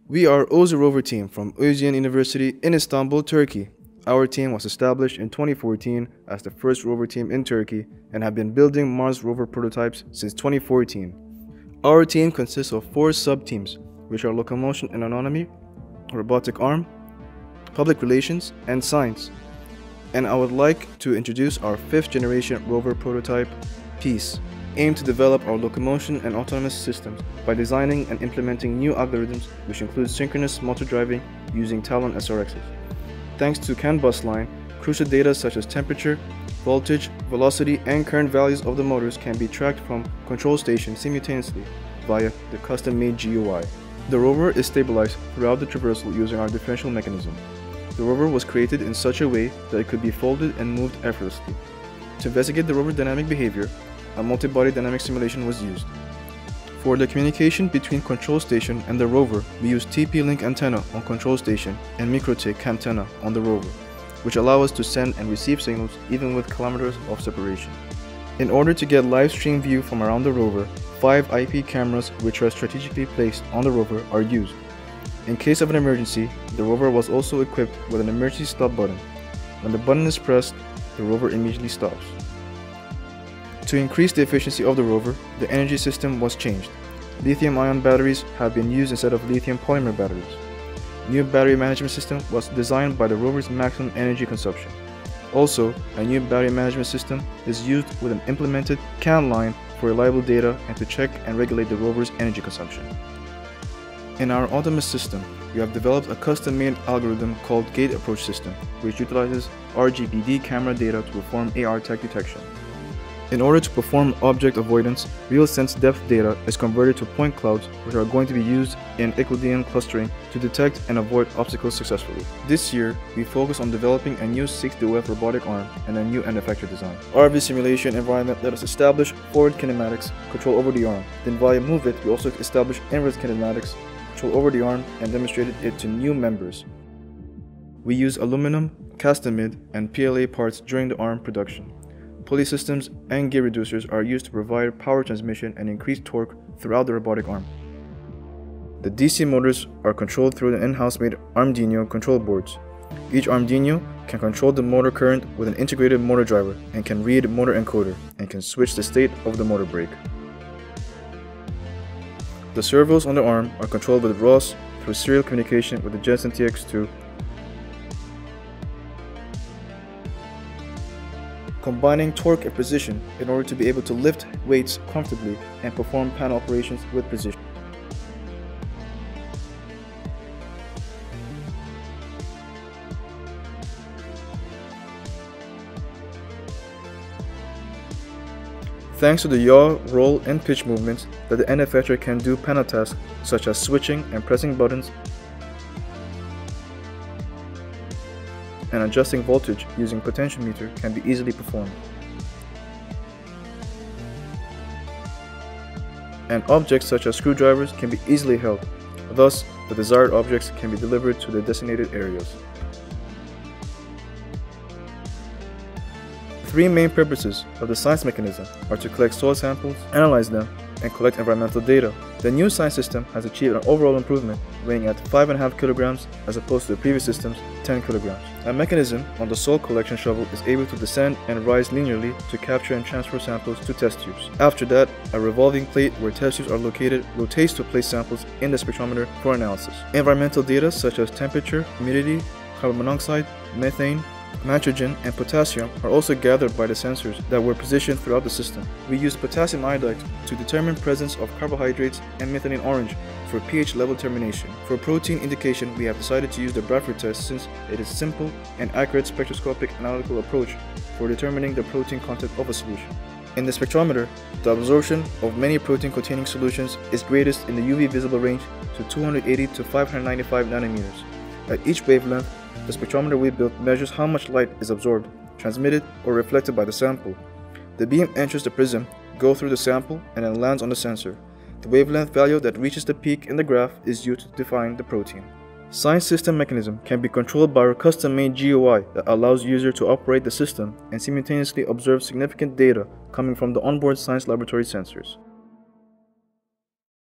We are OzU Rover Team from OzU University in Istanbul, Turkey. Our team was established in 2014 as the first rover team in Turkey and have been building Mars rover prototypes since 2014. Our team consists of 4 sub-teams, which are locomotion and autonomy, robotic arm, public relations, and science. And I would like to introduce our 5th generation rover prototype, Peace, aimed to develop our locomotion and autonomous systems by designing and implementing new algorithms which include synchronous motor driving using Talon SRXs. Thanks to CAN bus line, crucial data such as temperature, voltage, velocity, and current values of the motors can be tracked from control station simultaneously via the custom-made GUI. The rover is stabilized throughout the traversal using our differential mechanism. The rover was created in such a way that it could be folded and moved effortlessly. To investigate the rover dynamic behavior, a multi-body dynamic simulation was used. For the communication between control station and the rover, we use TP-Link antenna on control station and MikroTik antenna on the rover, which allow us to send and receive signals even with kilometers of separation. In order to get live stream view from around the rover, 5 IP cameras which are strategically placed on the rover are used. In case of an emergency, the rover was also equipped with an emergency stop button. When the button is pressed, the rover immediately stops. To increase the efficiency of the rover, the energy system was changed. Lithium-ion batteries have been used instead of lithium polymer batteries. New battery management system was designed by the rover's maximum energy consumption. Also, a new battery management system is used with an implemented CAN line for reliable data and to check and regulate the rover's energy consumption. In our autonomous system, we have developed a custom-made algorithm called Gate Approach System, which utilizes RGBD camera data to perform AR tag detection. In order to perform object avoidance, real sense depth data is converted to point clouds which are going to be used in Euclidean clustering to detect and avoid obstacles successfully. This year, we focus on developing a new 6DOF robotic arm and a new end effector design. RV simulation environment let us establish forward kinematics, control over the arm. Then via Move It, we also established inverse kinematics, control over the arm, and demonstrated it to new members. We use aluminum, castamid, and PLA parts during the arm production. Pulley systems and gear reducers are used to provide power transmission and increase torque throughout the robotic arm. The DC motors are controlled through the in-house made Arduino control boards. Each Arduino can control the motor current with an integrated motor driver and can read motor encoder and can switch the state of the motor brake. The servos on the arm are controlled with ROS through serial communication with the Jensen TX2. Combining torque and precision in order to be able to lift weights comfortably and perform panel operations with precision. Thanks to the yaw, roll, and pitch movements that the end effector can do panel tasks such as switching and pressing buttons and adjusting voltage using potentiometer can be easily performed. And objects such as screwdrivers can be easily held, thus the desired objects can be delivered to the designated areas. 3 main purposes of the science mechanism are to collect soil samples, analyze them, and collect environmental data. The new science system has achieved an overall improvement, weighing at 5.5 kilograms as opposed to the previous system's 10 kilograms. A mechanism on the soil collection shovel is able to descend and rise linearly to capture and transfer samples to test tubes. After that, a revolving plate where test tubes are located rotates to place samples in the spectrometer for analysis. Environmental data such as temperature, humidity, carbon monoxide, methane, nitrogen, and potassium are also gathered by the sensors that were positioned throughout the system. We use potassium iodide to determine presence of carbohydrates and methylene orange for pH level determination. For protein indication, we have decided to use the Bradford test since it is simple and accurate spectroscopic analytical approach for determining the protein content of a solution. In the spectrometer, the absorption of many protein-containing solutions is greatest in the UV visible range to 280 to 595 nanometers. At each wavelength, the spectrometer we built measures how much light is absorbed, transmitted, or reflected by the sample. The beam enters the prism, goes through the sample, and then lands on the sensor. The wavelength value that reaches the peak in the graph is used to define the protein. Science system mechanism can be controlled by our custom-made GUI that allows user to operate the system and simultaneously observe significant data coming from the onboard science laboratory sensors.